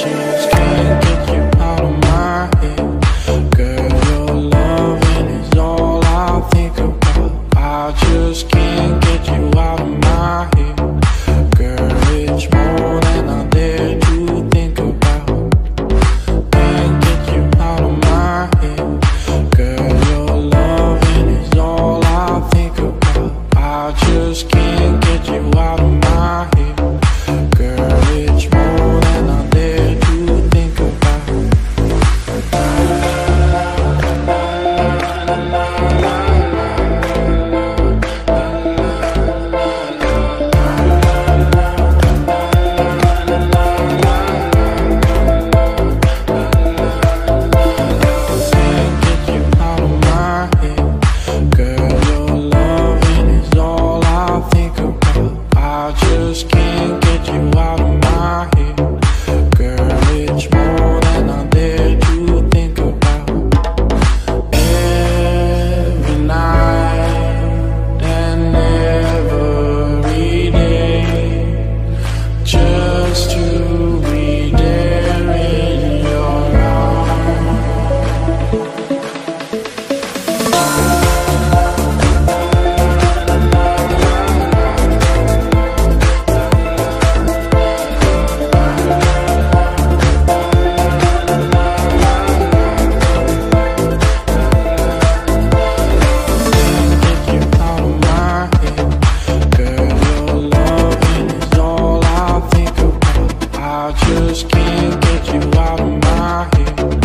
just can't get you out of my head. Girl, your loving is all I think about. I just can't get you out of my head. Girl, it's more than I dare to think about. Can't get you out of my head. Girl, your loving is all I think about. I just can't get you out of my head. Girl, it's more than I dare to think about. Can't get you out of my head. Girl, your loving is all I think about. I just can't get you out of my head. Girl, it's more than I dare to think about. Every night and every day, just to be there in your arms. I just can't get you out of my head.